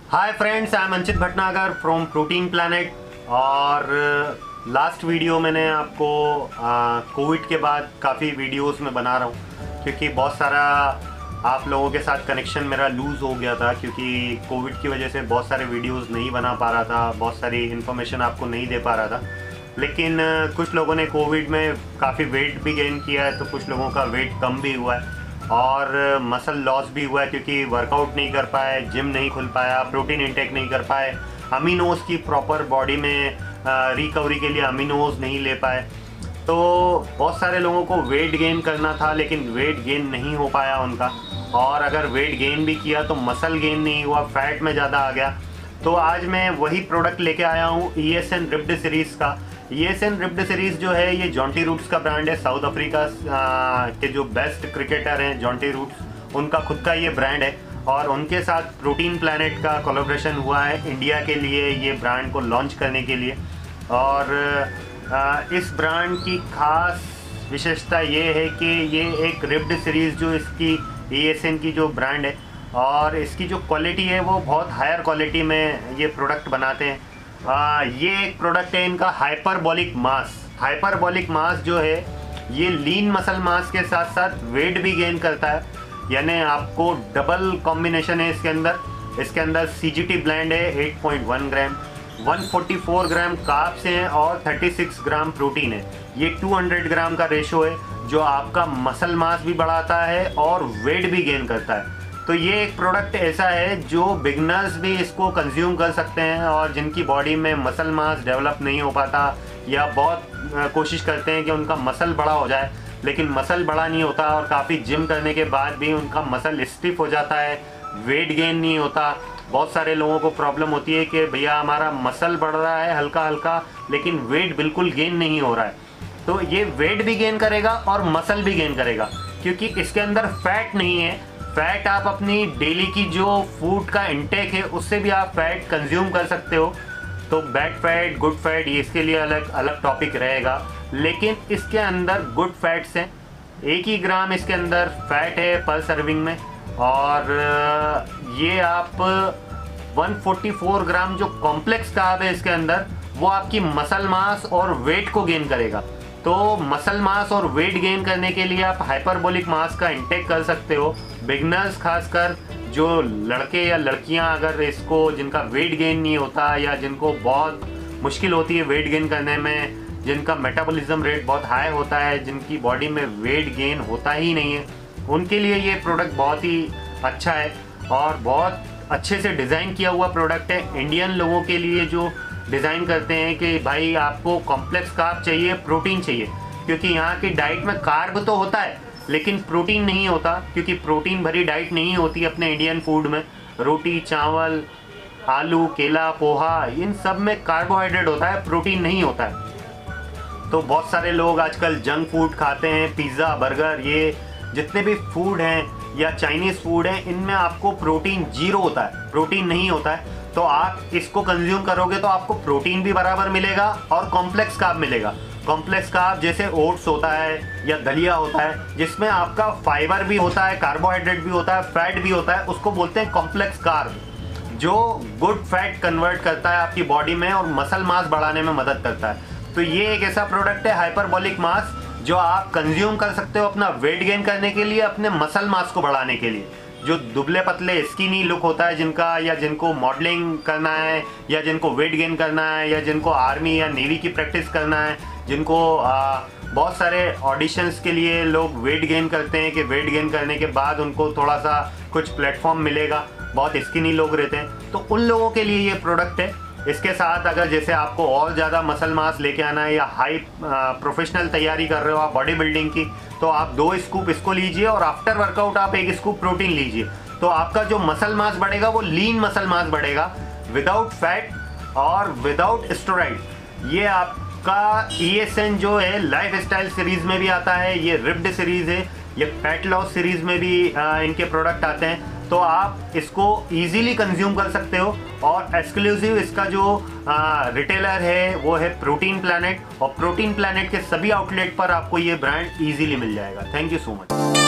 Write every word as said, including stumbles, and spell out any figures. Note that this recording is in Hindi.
Hi friends, I am Anchit Bhatnagar from Protein Planet. और लास्ट वीडियो मैंने आपको कोविड के बाद काफ़ी वीडियोस में बना रहा हूँ, क्योंकि बहुत सारा आप लोगों के साथ कनेक्शन मेरा लूज़ हो गया था, क्योंकि कोविड की वजह से बहुत सारे वीडियोस नहीं बना पा रहा था, बहुत सारी इन्फॉर्मेशन आपको नहीं दे पा रहा था। लेकिन कुछ लोगों ने कोविड में काफ़ी वेट भी गेन किया है, तो कुछ लोगों का वेट कम भी हुआ है और मसल लॉस भी हुआ है, क्योंकि वर्कआउट नहीं कर पाए, जिम नहीं खुल पाया, प्रोटीन इंटेक नहीं कर पाए, अमीनोज की प्रॉपर बॉडी में रिकवरी के लिए अमीनोज नहीं ले पाए। तो बहुत सारे लोगों को वेट गेन करना था, लेकिन वेट गेन नहीं हो पाया उनका, और अगर वेट गेन भी किया तो मसल गेन नहीं हुआ, फैट में ज़्यादा आ गया। तो आज मैं वही प्रोडक्ट लेके आया हूँ, E S N ripped series का। E S N ripped series जो है ये जॉन्टी रूट्स का ब्रांड है। साउथ अफ्रीका के जो बेस्ट क्रिकेटर हैं जॉन्टी रूट्स, उनका खुद का ये ब्रांड है, और उनके साथ प्रोटीन प्लैनेट का कोलैबोरेशन हुआ है इंडिया के लिए ये ब्रांड को लॉन्च करने के लिए। और इस ब्रांड की खास विशेषता ये है कि ये एक रिप्ड सीरीज़ जो इसकी ई एस एन की जो ब्रांड है, और इसकी जो क्वालिटी है वो बहुत हायर क्वालिटी में ये प्रोडक्ट बनाते हैं। आ, ये एक प्रोडक्ट है इनका हाइपरबॉलिक मास। हाइपरबॉलिक मास जो है ये लीन मसल मास के साथ साथ वेट भी गेन करता है, यानी आपको डबल कॉम्बिनेशन है इसके अंदर। इसके अंदर सी जी टी ब्लेंड है आठ पॉइंट एक ग्राम, एक सौ चौवालीस ग्राम कार्ब्स हैं और छत्तीस ग्राम प्रोटीन है। ये दो सौ ग्राम का रेशो है, जो आपका मसल मास भी बढ़ाता है और वेट भी गेन करता है। तो ये एक प्रोडक्ट ऐसा है जो बिगनर्स भी इसको कंज्यूम कर सकते हैं, और जिनकी बॉडी में मसल मास डेवलप नहीं हो पाता, या बहुत कोशिश करते हैं कि उनका मसल बड़ा हो जाए, लेकिन मसल बड़ा नहीं होता, और काफ़ी जिम करने के बाद भी उनका मसल स्टिफ हो जाता है, वेट गेन नहीं होता। बहुत सारे लोगों को प्रॉब्लम होती है कि भैया हमारा मसल बढ़ रहा है हल्का हल्का, लेकिन वेट बिल्कुल गेन नहीं हो रहा है। तो ये वेट भी गेन करेगा और मसल भी गेन करेगा, क्योंकि इसके अंदर फैट नहीं है। फैट आप अपनी डेली की जो फूड का इंटेक है उससे भी आप फैट कंज्यूम कर सकते हो। तो बैड फैट, गुड फैट, ये इसके लिए अलग अलग टॉपिक रहेगा, लेकिन इसके अंदर गुड फैट्स हैं। एक ही ग्राम इसके अंदर फैट है पर सर्विंग में, और ये आप एक सौ चौवालीस ग्राम जो कॉम्प्लेक्स कार्ब है इसके अंदर, वो आपकी मसल मास और वेट को गेन करेगा। तो मसल मास और वेट गेन करने के लिए आप हाइपरबोलिक मास का इंटेक कर सकते हो। बिगनर्स खासकर जो लड़के या लड़कियां अगर इसको, जिनका वेट गेन नहीं होता या जिनको बहुत मुश्किल होती है वेट गेन करने में, जिनका मेटाबॉलिज्म रेट बहुत हाई होता है, जिनकी बॉडी में वेट गेन होता ही नहीं है, उनके लिए ये प्रोडक्ट बहुत ही अच्छा है और बहुत अच्छे से डिज़ाइन किया हुआ प्रोडक्ट है। इंडियन लोगों के लिए जो डिज़ाइन करते हैं कि भाई आपको कॉम्प्लेक्स कार्ब चाहिए, प्रोटीन चाहिए, क्योंकि यहाँ की डाइट में कार्ब तो होता है लेकिन प्रोटीन नहीं होता, क्योंकि प्रोटीन भरी डाइट नहीं होती अपने इंडियन फूड में। रोटी, चावल, आलू, केला, पोहा, इन सब में कार्बोहाइड्रेट होता है, प्रोटीन नहीं होता है। तो बहुत सारे लोग आजकल जंक फूड खाते हैं, पिज़्ज़ा, बर्गर, ये जितने भी फूड हैं या चाइनीज़ फूड हैं, इनमें आपको प्रोटीन जीरो होता है, प्रोटीन नहीं होता है। तो आप इसको कंज्यूम करोगे तो आपको प्रोटीन भी बराबर मिलेगा और कॉम्प्लेक्स कार्ब मिलेगा। कॉम्प्लेक्स कार्ब जैसे ओट्स होता है या दलिया होता है, जिसमें आपका फाइबर भी होता है, कार्बोहाइड्रेट भी होता है, फैट भी होता है, उसको बोलते हैं कॉम्प्लेक्स कार्ब, जो गुड फैट कन्वर्ट करता है आपकी बॉडी में और मसल मास बढ़ाने में मदद करता है। तो ये एक ऐसा प्रोडक्ट है हाइपरबॉलिक मास, जो आप कंज्यूम कर सकते हो अपना वेट गेन करने के लिए, अपने मसल मास को बढ़ाने के लिए। जो दुबले पतले स्किनी लुक होता है जिनका, या जिनको मॉडलिंग करना है, या जिनको वेट गेन करना है, या जिनको आर्मी या नेवी की प्रैक्टिस करना है, जिनको आ, बहुत सारे ऑडिशंस के लिए लोग वेट गेन करते हैं कि वेट गेन करने के बाद उनको थोड़ा सा कुछ प्लेटफॉर्म मिलेगा, बहुत स्किनी लोग रहते हैं, तो उन लोगों के लिए ये प्रोडक्ट है। इसके साथ अगर जैसे आपको और ज़्यादा मसल मास लेके आना है, या हाई प्रोफेशनल तैयारी कर रहे हो आप बॉडी बिल्डिंग की, तो आप दो स्कूप इसको लीजिए और आफ्टर वर्कआउट आप एक स्कूप प्रोटीन लीजिए। तो आपका जो मसल मास बढ़ेगा वो लीन मसल मास बढ़ेगा, विदाउट फैट और विदाउट स्टेरॉइड। ये आपका ई एस एन जो है लाइफ स्टाइल सीरीज़ में भी आता है, ये रिप्ड सीरीज़ है, ये फैट लॉस सीरीज़ में भी आ, इनके प्रोडक्ट आते हैं। तो आप इसको इजीली कंज्यूम कर सकते हो, और एक्सक्लूसिव इसका जो रिटेलर है वो है प्रोटीन प्लैनेट, और प्रोटीन प्लैनेट के सभी आउटलेट पर आपको ये ब्रांड इजीली मिल जाएगा। Thank you so much.